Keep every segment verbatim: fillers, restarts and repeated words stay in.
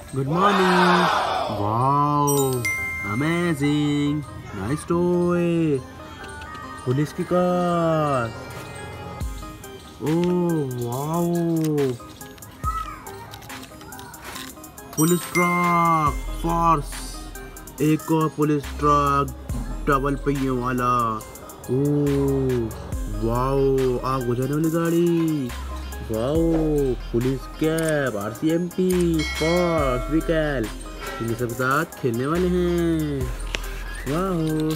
Good morning. Wow. Amazing. Nice toy. Police की car. Oh wow. Police truck. Force. एक और police truck double पहियों वाला. Oh wow. आग बुझाने वाली गाड़ी. Wow. Police cab. RCMP. Force vehicle. इनके सब साथ खेलने वाले हैं. वाओ.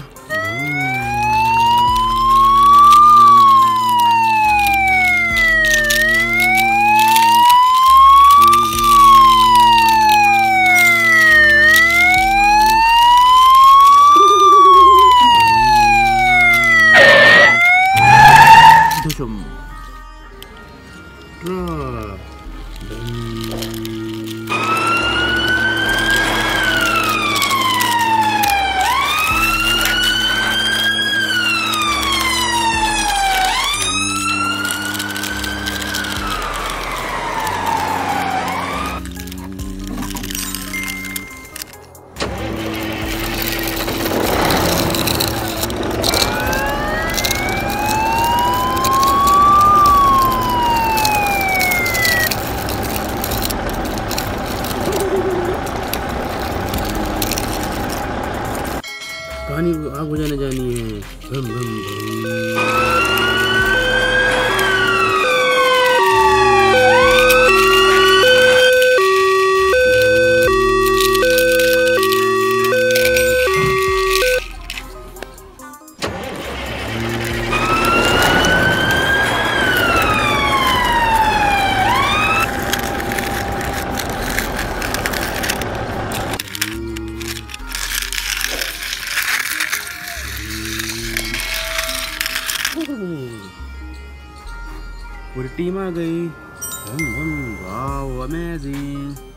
Dusum. Truck. कहानी आग बुझाने जानी है. भम भम भम. पूरी टीम आ गई. Wow amazing.